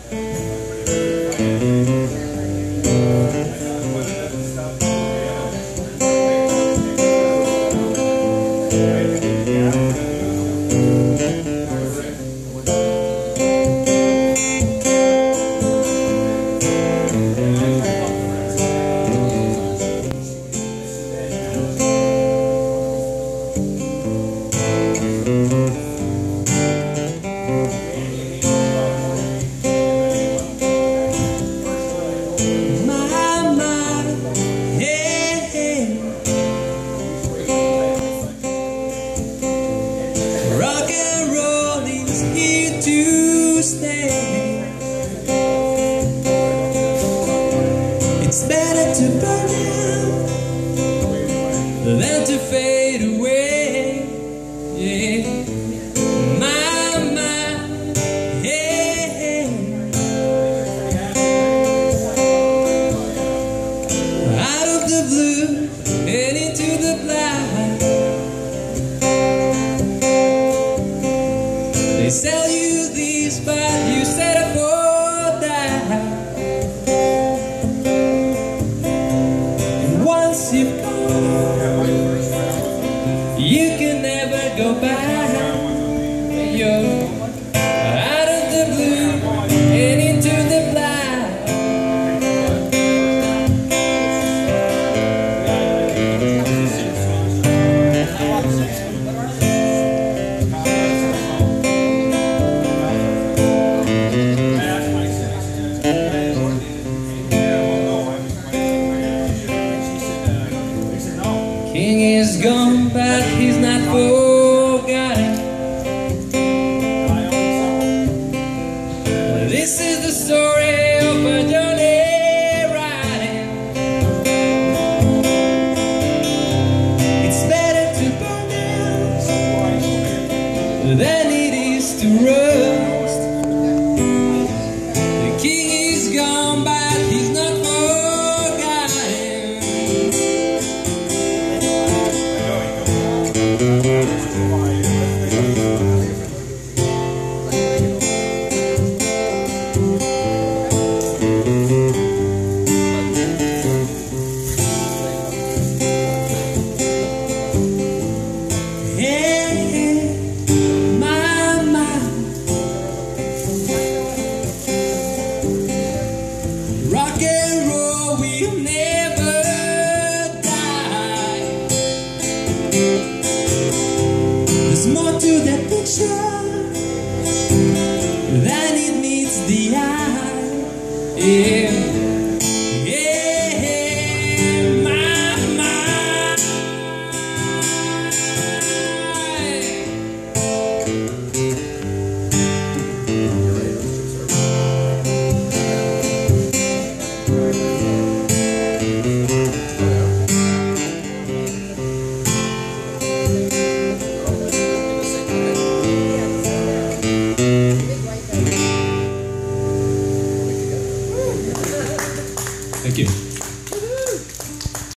It's better to burn out than to fade away. Yeah. My, yeah. Out of the blue and into the black, they sell you these, but you settle for that. You've gone, you can never go back. You're out of the blue and into the black. King is gone, but he's not forgotten. This is the story of a journey riding. It's better to burn out than it is to rust. The king is gone, but he's not forgotten. Rock and roll will never die. There's more to that picture than it meets the eye. Yeah.